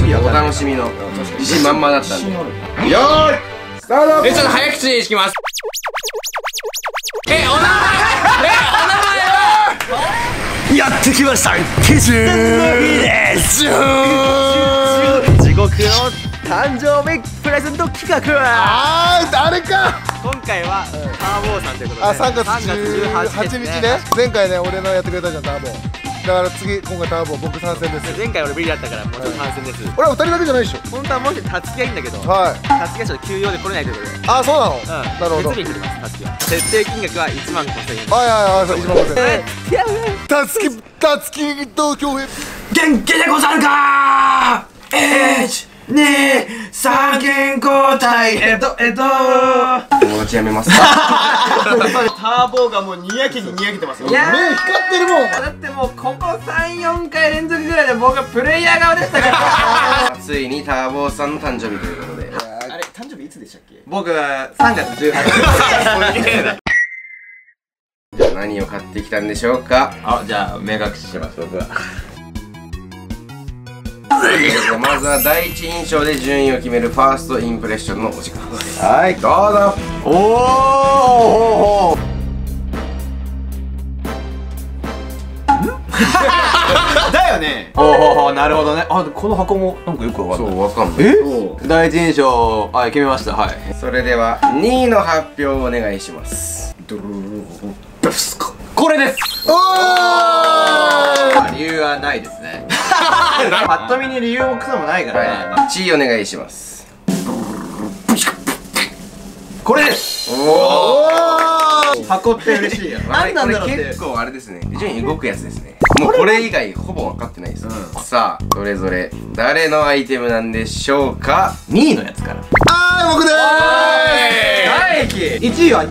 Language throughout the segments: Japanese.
お楽しみの自信満々だったんで。よーいスタート。 ちょっと早口にしきます。お名前はやってきましたキスの日です。地獄の誕生日プレゼント企画。 誰か。 今回はターボーさんということで、 3月18日ね。前回ね俺のやってくれたじゃんターボ。だから今回ターボ僕参戦です。 前回俺無理だったからもうちょっと参戦です。 俺は2人だけじゃないでしょ。 本当はもう一人たつきがいいんだけど、 はい。 たつきがちょっと休養で来れないということで。 あ、そうなの。 なるほど。 別日に来りますたつきは。設定金額は1万5000円。 はい1万5000円。たつきと恭平元気でござるかー。1、2、3健交代。 友達やめますか。 ターボーがもうにやけににやけてますよ。 目光ってるもん。 だってもうここ3、4回連続ぐらいで僕はプレイヤー側でしたからついにターボーさんの誕生日ということで。 あれ誕生日いつでしたっけ？ 僕は3月18日。 じゃあ何を買ってきたんでしょうか。 じゃあ目隠ししてます僕は。 まずは第一印象で順位を決めるファーストインプレッションのお時間です。 はい、 どうぞ。 おお。だよね。おお、なるほどね。この箱もなんかよくわかんない。 そう、わかんない。 第一印象、決めました。はい。 それでは2位の発表をお願いします。 これです。 お理由はないですね。ぱっと見に理由もクソもないからね。 1位お願いします。 これです。おお。箱って嬉しいよ。 何なんだろうって。結構あれですね。順位動くやつですね。もうこれ以外ほぼ分かってないです。さあ、それぞれ誰のアイテムなんでしょうか。2位のやつから。 僕でーす。1位は。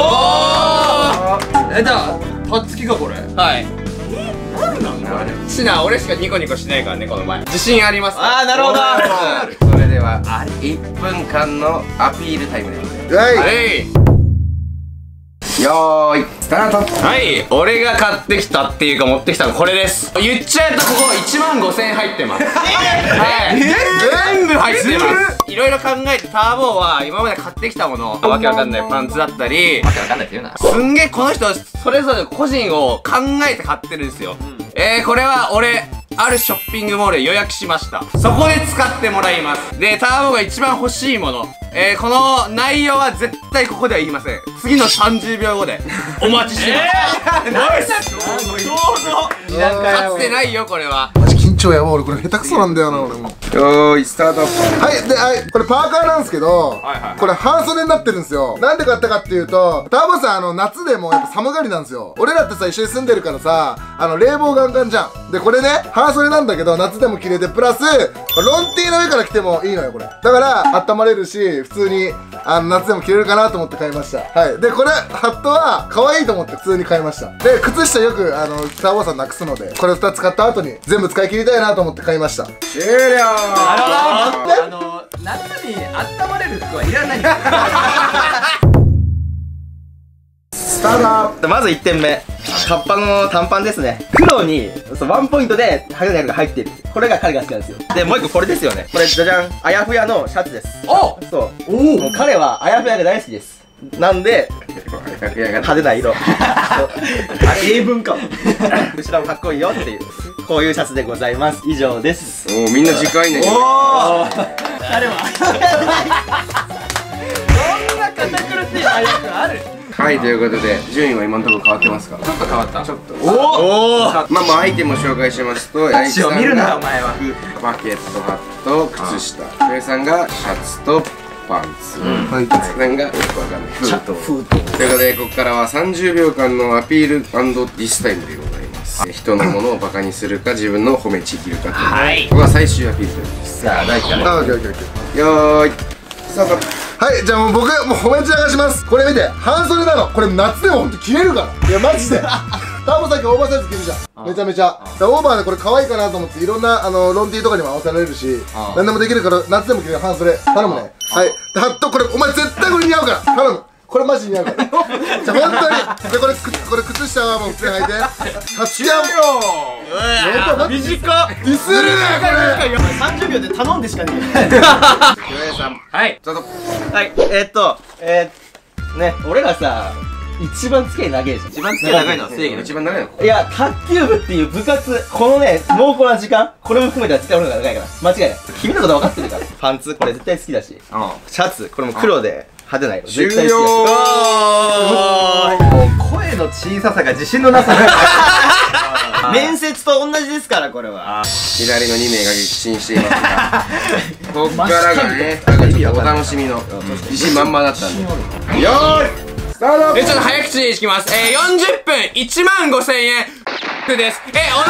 じゃあ、たつきかこれ。はい。シナ、俺しかニコニコしないからね、この前。自信あります。なるほど。 それでは1分間のアピールタイムでございます。 はい。 よーいスタート。 はい、俺が買ってきたっていうか持ってきたのこれです。言っちゃうとここ1万5000円入ってます。はい、全部入ってます。いろいろ考えてターボーは今まで買ってきたもの、わけわかんないパンツだったり、わけわかんないって言うな。すんげえこの人それぞれ個人を考えて買ってるんですよ。これは俺あるショッピングモールで予約しました。そこで使ってもらいます。で、ターボが一番欲しいもの。この内容は絶対ここでは言いません。次の30秒後でお待ちしてます。ナイス。どうぞ。かつてないよこれは。 マジ緊張やわ。俺これ下手くそなんだよな俺も。 よーいスタート。 はい、これパーカーなんですけど、これ半袖になってるんですよ。なんで買ったかっていうと、ターボさん夏でもやっぱ寒がりなんですよ。俺らってさ一緒に住んでるからさ、冷房ガンガンじゃん。でこれね半袖なんだけど夏でも着れて、プラスロンティーの上から着てもいいのよこれ。だから温まれるし、普通に夏でも着れるかなと思って買いました。はい。でこれハットは可愛いと思って普通に買いました。で靴下よくターボさんなくすので、これ2つ買った後に全部使い切りたいなと思って買いました。 終了。 夏に温まれる服はいらない。 スタート。 まず1点目、カッパの短パンですね。黒にワンポイントでハゲのやつが入ってる。これが彼が好きなんですよ。でもう1個これですよね。これじゃじゃん、あやふやのシャツです。そうもう彼はあやふやが大好きです。なんで派手な色英文かも。後ろもかっこいいよっていう、こういうシャツでございます。以上です。 おお、みんな近いね。 誰はそんな堅苦しいあやくある。 はい、ということで順位は今のところ変わってますか。 ちょっと変わった。 ちょっとまあアイテムを紹介しますと、八木さんが服、バケット、ハット、靴下、上さんがシャツとパンツ、松さんがよくわかんないフード。ということでここからは30秒間のアピール&ディスタイムでございます。人のものをバカにするか自分の褒めちぎるかという、ここが最終アピールということです。さあ第1回よーいスタート。 はい、じゃあもう僕もう褒め散らかします。これ見て、半袖なの。これ夏でもほんと着れるから。いやマジでターボさっきオーバーサイズ着るじゃん。めちゃめちゃオーバーでこれ可愛いかなと思って、いろんなロンティーとかにも合わせられるし、何でもできるから夏でも着れる半袖頼むね。はい、でハット、これお前絶対これ似合うから頼む。 これマジ似合うからじゃあ本当にでこれ靴下はもう普通に履いてタツキはもう短っ。 ディスるねこれ 30秒で頼んでしかね岩井さん、 はいちょっとはいね、俺らさ一番付き合い長いじゃん。一番付き合い長いのは正義の。 一番長いの。 いや、卓球部っていう部活、このね、濃厚な時間、これも含めたら絶対俺の方が長いから。間違いない。君のこと分かってるから。パンツ、これ絶対好きだし。シャツ、これも黒で派手な色。絶対好きだし。もう声の小ささが自信のなさが。面接と同じですから、これは。 左の2名が撃沈していますがこっからがね、ちょっとお楽しみの自信満々だったんで。よーいスタート。 ちょっと早口にいきます。40分15000円です。お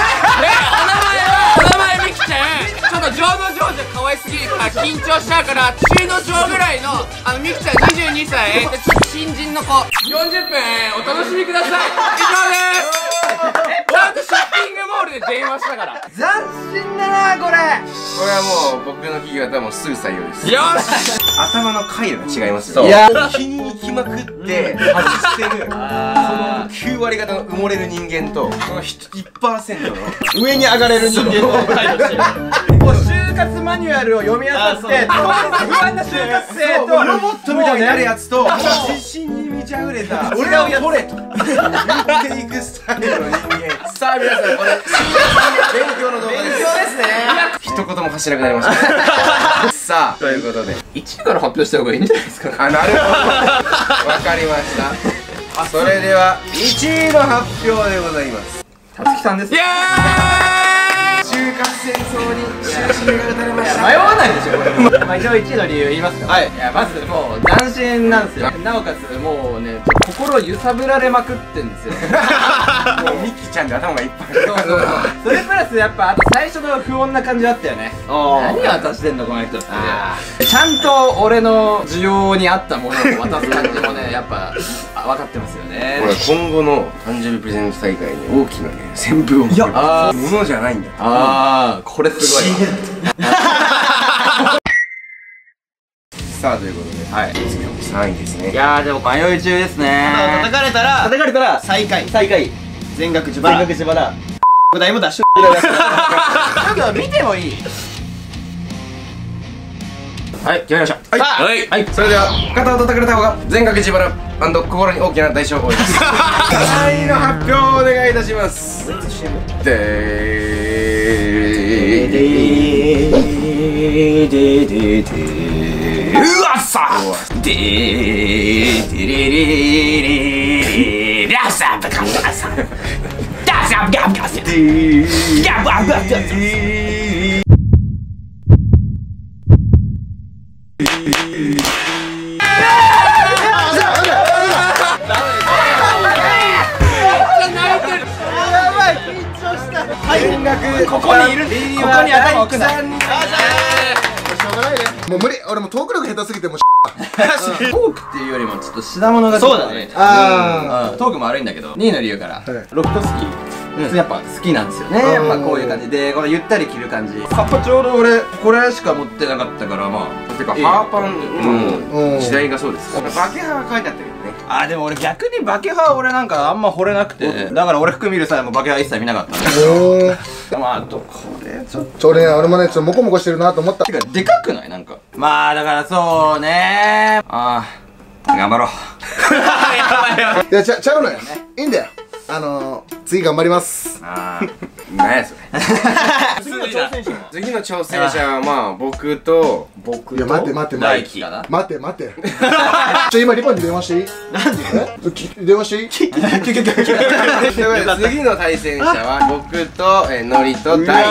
名前みきちゃん、ちょっと情の情じゃ可愛すぎるから緊張しちゃうから、中の上ぐらいのみきちゃん22歳ちょっと新人の子40分お楽しみください。以上です。ちゃんとショッピングモールで電話したから。 斬新だなこれ。 これはもう僕の企業だったらもうすぐ採用です。 よし。 頭の回路が違いますよ。 いや気に行きまくって外してるこの9割方の埋もれる人間とこの 1% の上に上がれる人間の態度してる。就活マニュアルを読み漁って不安な就活生とロボットみたいになるやつと自信に満ち溢れた俺を取れと言っていくスタイルの人間。さあ皆さんこれ勉強の動画です。 勉強ですね。 一言も走らなくなりましたさあということで 1位から発表した方がいいんじゃないですか。 なるほどわかりました。それでは1位の発表でございます。 たつきさんです。 イエーイ。 就活戦争に終止符が打たれました。 迷わないでしょこれも。まあ一応1位の理由言いますか。はい。いやまずもう斬新なんですよ。なおかつもうね心揺さぶられまくってんですよ。 もうミキちゃんで頭がいっぱい。 それプラスやっぱあと最初の不穏な感じあったよね。何渡してんのこの人って。ちゃんと俺の需要に合ったものを渡す感じもねやっぱ分かってますよね。 これ今後の誕生日プレゼント大会に大きなね旋風を吹くものじゃないんだ。 これすごいさあということで、次は3位ですね。 いやーでも迷い中ですね。叩かれたら最下位全額自腹答えも出しちょっと見てもいい。 はい決まりました。 はいそれでは肩を叩かれた方が全額自腹&心に大きな代償を負います。3位の発表をお願いいたします。 うわっさでーれれラサブカブラサダサブガブガサガブガブガサここにいる、ここに頭置くな。 もう無理。俺もトーク力下手すぎてもうトークっていうよりもちょっと品物がそうだね。トークも悪いんだけど2位の理由からロフト好きやっぱ好きなんですよね。やっぱこういう感じでこのゆったり着る感じ。カッパちょうど俺これしか持ってなかったからまあてかハーパンの時代がそうですからバケハが書いてあったけどね。 でも俺逆にバケハ俺なんかあんま惚れなくてだから俺服見る際もバケハ一切見なかったんまあこれちょっと俺もねちょっとモコモコしてるなと思った。 てかでかくないなんかまあだからそうね頑張ろう。 いやちゃうのよいいんだよ。次頑張ります。 何やそれ。次の挑戦者はまあ僕といや待って今リボンに電話していい？なんで？電話していい？ 次の対戦者は僕とノリと大。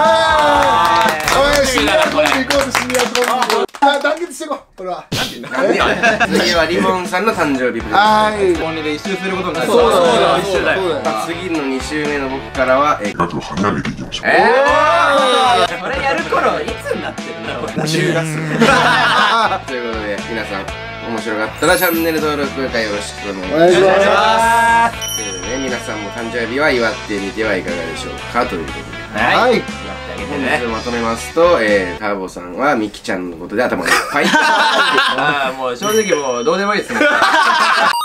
シニアコンビ行こうぜシニアコンビ。団結していこうこれは。 次はリボンさんの誕生日プレゼント。 本音で一周することになる。 そうだ一周だよ。 次の2周目の僕からは額を跳ね上げていきましょう。 これやる頃いつになってるんだろう。10月。 ということで皆さん面白かったらチャンネル登録よろしくお願いします。ということでね、皆さんも誕生日は祝ってみてはいかがでしょうかということで、 はい、 本日まとめますと、ターボさんはミキちゃんのことで頭がいっぱい。 もう正直もうどうでもいいですね。